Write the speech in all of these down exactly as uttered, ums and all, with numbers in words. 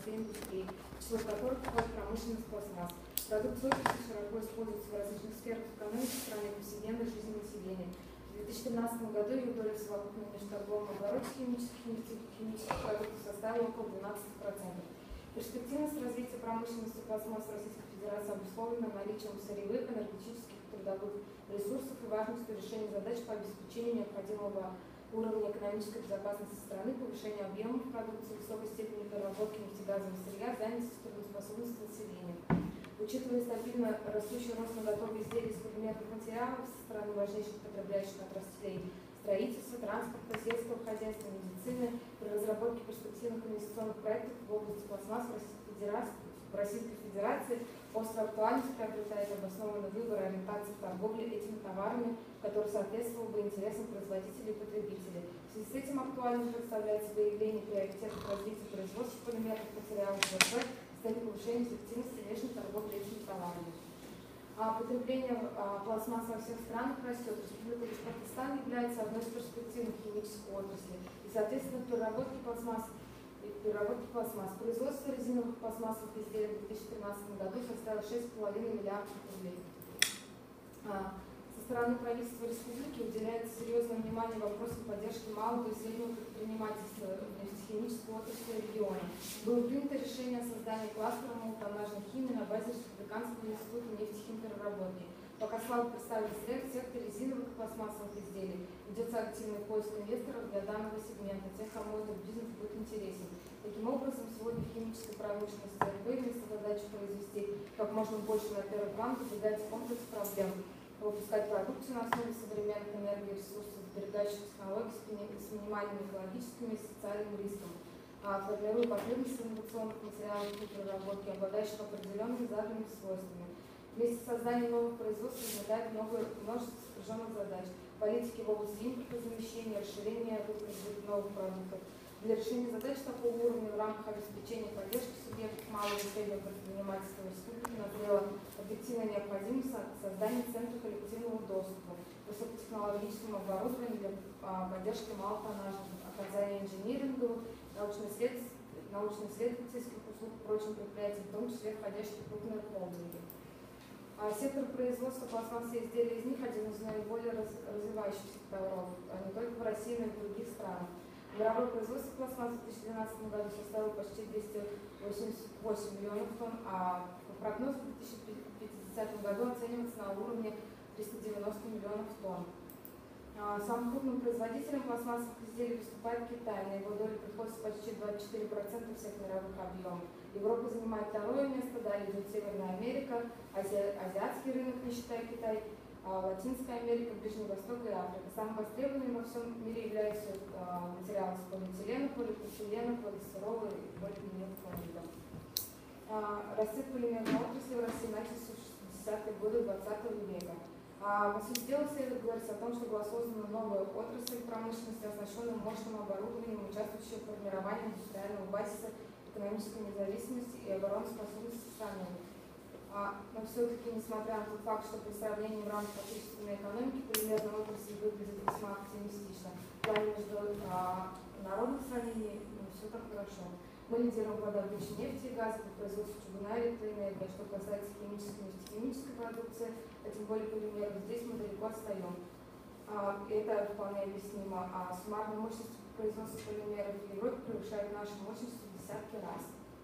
всей индустрии, в число которых входит промышленность пластмасс. Продукция отрасли широко используется в различных сферах экономики в стране повседневной жизни населения. В две тысячи тринадцатом году ее доля в совокупном межторговом обороте химических и химических продуктов составила около двенадцати процентов. Перспективность развития промышленности пластмасс в Российской Федерации обусловлена наличием сырьевых, энергетических и трудовых ресурсов и важностью решения задач по обеспечению необходимого уровня экономической безопасности страны, повышения объемов продукции, высокой степени переработки нефтегазового сырья, занятости и трудоспособности населения. Учитывая стабильно растущий рост на готовые изделия из полимерных материалов со стороны важнейших потребляющих отраслей строительства, транспорта, сельского хозяйства, медицины, при разработке перспективных инвестиционных проектов в области пластмасс в Российской Федерации, в Российской Федерации острой актуальности приобретает обоснованный выбор и ориентации в торговле этими товарами, который соответствовал бы интересам производителей и потребителей. В связи с этим актуальным представляется выявление приоритетов развития производства полимерных материалов в ВВП с целью повышения эффективности внешней торговли этими товарами. А потребление а, пластмасс во всех странах растет. Республика Башкортостан является одной из перспективных химических отраслей. И, соответственно, переработки пластмасс, переработки пластмасс. Производство резиновых пластмассовых изделий в две тысячи тринадцатом году составило шесть с половиной миллиардов рублей. А, со стороны правительства республики уделяется серьезное внимание вопросам поддержки малого и среднего предпринимательства в нефтехимической отрасли региона. Было принято решение о создании кластера малотоннажной химии на базе Республиканского института нефтехимпереработки. Пока слабо представлен сектор резиновых и пластмассовых изделий, ведется активный поиск инвесторов для данного сегмента, тех, кому этот бизнес будет интересен. Таким образом, сегодня в химической промышленности эр бэ вместо задачи произвести как можно больше на первый план выдвигается комплекс проблем. Выпускать продукцию на основе современных энергоресурсов, сберегающих технологий с минимальными экологическими и социальными рисками, формируя потребности инновационных материалов и переработки, обладающих определенными заданными свойствами. Вместе с созданием новых производств возникает много, множество сопряженных задач. Политики в области импортозамещения, расширения выпуска новых продуктов. Для решения задач такого уровня в рамках обеспечения поддержки субъектов малого и среднего предпринимательства республики назрела объективная необходимость создания центра коллективного доступа, высокотехнологическому оборудованию для поддержки малотоннажных, оказания инжиниринговых, научно-исследовательских услуг прочим предприятиям, в том числе входящих в крупные холдинги. Сектор производства пластмассовых изделий из них один из наиболее развивающихся секторов, не только в России, но и в других странах. Мировое производство пластмасс в две тысячи двенадцатом году составило почти двести восемьдесят восемь миллионов тонн, а прогноз в две тысячи пятидесятом году оценивается на уровне триста девяносто миллионов тонн. Самым крупным производителем пластмассовых изделий выступает Китай. На его долю приходится почти двадцать четыре процента всех мировых объемов. Европа занимает второе место, далее идет Северная Америка, Ази... азиатский рынок, не считая Китай, Латинская Америка, Ближний Восток и Африка. Самым востребованным во всем мире являются материалы из полиэтилена, полипропилена, полистирола и полиэтиленового. Расцвет полимерной отрасли в России начался в шестидесятые годы двадцатого века. По сути дела, следует говорить о том, что была создана новая отрасль промышленности, оснащенная мощным оборудованием, участвующим в формировании индустриального базиса, экономической независимости и обороноспособности страны. А, но все-таки, несмотря на тот факт, что при сравнении в рамках отечественной экономики полимерная отрасль выглядит весьма оптимистично, в плане международных сравнений ну, все так хорошо. Мы лидируем по добыче нефти и газа, по производству чугуна и электроэнергии. Что касается химической и нефтехимической продукции, а тем более полимеров, здесь мы далеко отстаем. А, это вполне объяснимо. А суммарная мощность производства полимеров в Европе превышает нашу мощность в десятки раз.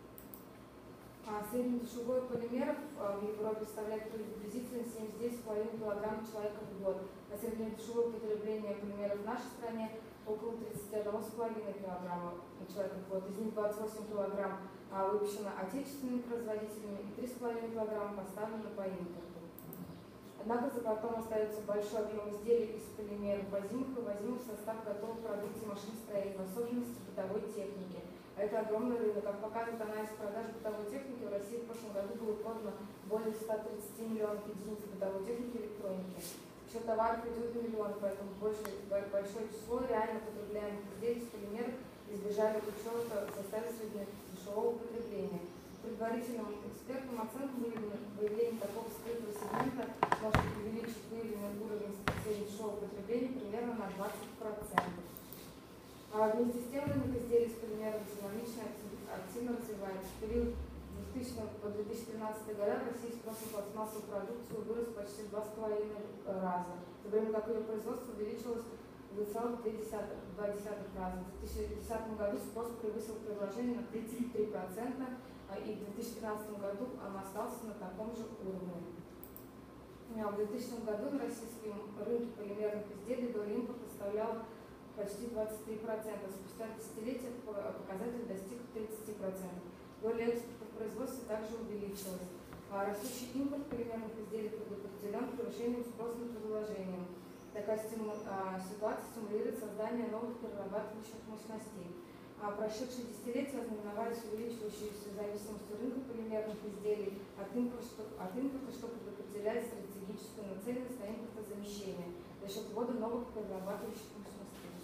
А среднедушевой полимеров в Европе составляет приблизительно семьдесят девять с половиной килограмм человека в год, а среднедушевое потребление полимеров в нашей стране около тридцати одного с половиной килограмма человека в год. Из них двадцать восемь килограмм выпущено отечественными производителями и три с половиной килограмма поставлено по импорту. Однако за бортом остается большой объем изделий из полимеров, возимых и ввозимых в состав готовой продукции машиностроения, в особенности бытовой техники. А это огромный рынок. Как показывает анализ продаж бытовой техники, в России в прошлом году было продано более ста тридцати миллионов единиц бытовой техники и электроники. Еще товаров идет до миллиона, поэтому большое, большое число реально потребляемых изделий из полимеров избежали учета в составе среднедешевого потребления. Предварительным экспертным оценкам выявление такого скрытого сегмента может увеличить выявленный уровень среднедешевого потребления примерно на двадцать процентов. А вместе с тем рынок изделий с полимером динамично активно развивается. развивается. В период двухтысячного по две тысячи тринадцатый года в России спрос на пластмассовую продукцию вырос почти в два с половиной раза, в то время как ее производство увеличилось в два целых две десятых раза. В две тысячи десятом году спрос превысил предложение на тридцать три процента, и в две тысячи тринадцатом году он остался на таком же уровне. В двухтысячном году на российском рынке полимерных изделий доля импорта составляла почти двадцать три процента. Спустя десятилетия показатель достиг тридцати процентов. Доля экспорта в производстве также увеличилась. А растущий импорт полимерных изделий предопределен превышением спроса на предложение. Такая стиму... а, ситуация стимулирует создание новых перерабатывающих мощностей. А прошедшие десятилетия ознаменовались увеличивающейся зависимостью рынка полимерных изделий от импорта, от импорта, что предопределяет стратегическую нацеленность на импортозамещение за счет ввода новых перерабатывающих мощностей.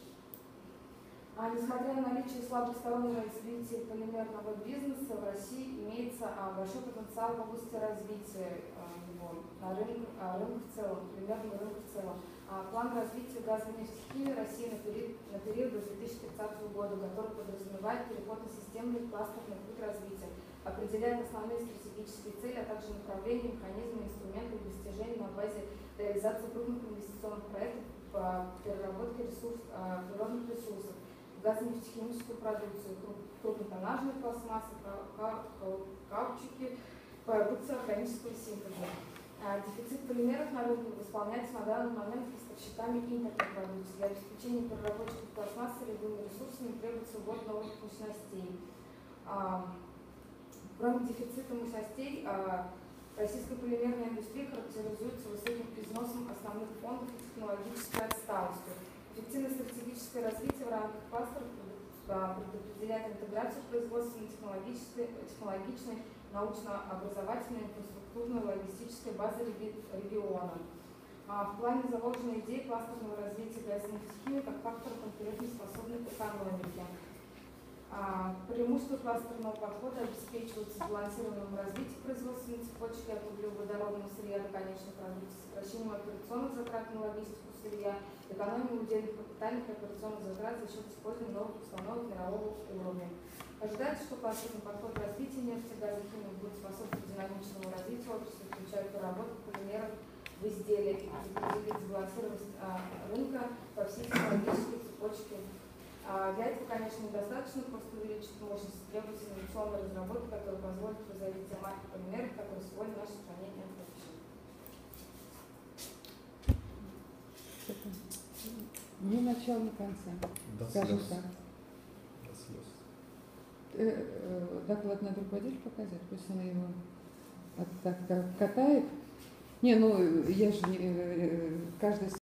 А несмотря на наличие слабых сторон развития полимерного бизнеса, в России имеется а, большой потенциал в области развития а, его, а, рынок, а, рынок в целом, полимерного рынка в целом. А, план развития газовой нефтехимии России на период, на период до две тысячи тридцатого года, который подразумевает переход на системный кластерный путь развития, определяет основные стратегические цели, а также направления, механизмы, инструменты и достижения на базе реализации крупных инвестиционных проектов по переработке ресурс, а, природных ресурсов, газонефтехимическую продукцию, крупнотоннажные пластмассы, каучуки, продукцию органического синтеза. Дефицит полимеров на рынке восполняется на данный момент поставщиками импортной продукции. Для обеспечения переработчиков пластмассы сырьевыми ресурсами требуется ввод новых мощностей. Кроме дефицита мощностей, российская полимерная индустрия характеризуется высоким износом основных фондов и технологической отсталостью. Эффективное стратегическое развитие в рамках кластеров предопределяет интеграцию производственно-технологической, технологичной, научно-образовательной, инфраструктурной, логистической базы региона. В плане заложена идея кластерного развития газонефтехимии как фактора конкурентоспособной экономики. Преимущества кластерного подхода обеспечиваются сбалансированным развитием производственной цепочки от углеводородного сырья до конечной продукции, сокращением операционных затрат на логистику сырья, экономией удельных капитальных и операционных затрат за счет использования новых установок мирового уровня. Ожидается, что кластерный подход развития нефти и газохимии будет способствовать динамичному развитию отрасли, включая переработку полимеров в изделия и определить сбалансированность рынка по всей технологической цепочке. Для этого, конечно, недостаточно просто увеличить мощность, требуется инновационная разработка, которая позволит производить те марки полимеров, которые сегодня в нашей стране нет вообще. Ни начала, ни конца. До Скажем слез. так. До слез. Э, э, доклад надо руководителю показать, пусть она его от, так, так, катает. Не, ну я же не, э, каждый